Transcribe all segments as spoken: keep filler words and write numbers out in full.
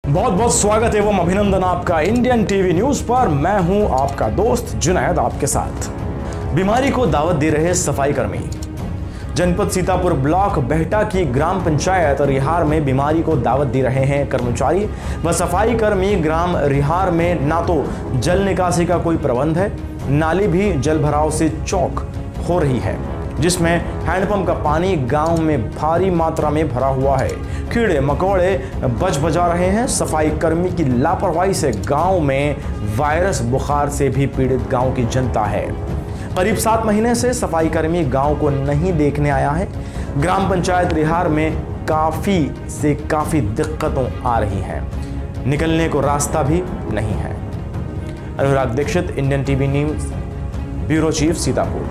बहुत बहुत स्वागत एवं अभिनंदन आपका इंडियन टीवी न्यूज पर। मैं हूं आपका दोस्त जुनैद आपके साथ। बीमारी को दावत दे रहे सफाई कर्मी। जनपद सीतापुर ब्लॉक बेहटा की ग्राम पंचायत रिहार में बीमारी को दावत दे रहे हैं कर्मचारी व सफाई कर्मी। ग्राम रिहार में ना तो जल निकासी का कोई प्रबंध है, नाली भी जल भराव से चौक हो रही है, जिसमें हैंडपंप का पानी गांव में भारी मात्रा में भरा हुआ है। कीड़े मकोड़े बज बजा रहे हैं। सफाई कर्मी की लापरवाही से गांव में वायरस बुखार से भी पीड़ित गांव की जनता है। करीब सात महीने से सफाई कर्मी गांव को नहीं देखने आया है। ग्राम पंचायत रिहार में काफी से काफी दिक्कतों आ रही हैं, निकलने को रास्ता भी नहीं है। Anurag Dikshit, Indian TV news, bureau chief, Sitapur.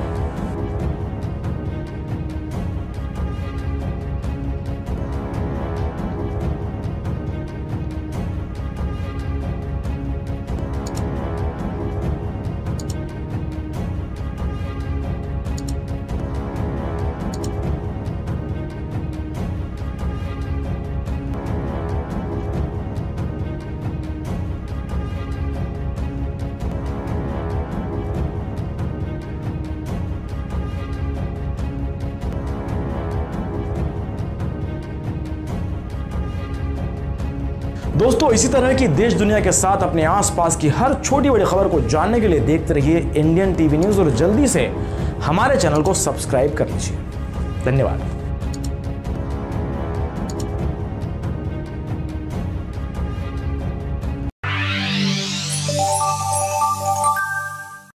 दोस्तों, इसी तरह की देश दुनिया के साथ अपने आसपास की हर छोटी बड़ी खबर को जानने के लिए देखते रहिए इंडियन टीवी न्यूज और जल्दी से हमारे चैनल को सब्सक्राइब कर लीजिए। धन्यवाद।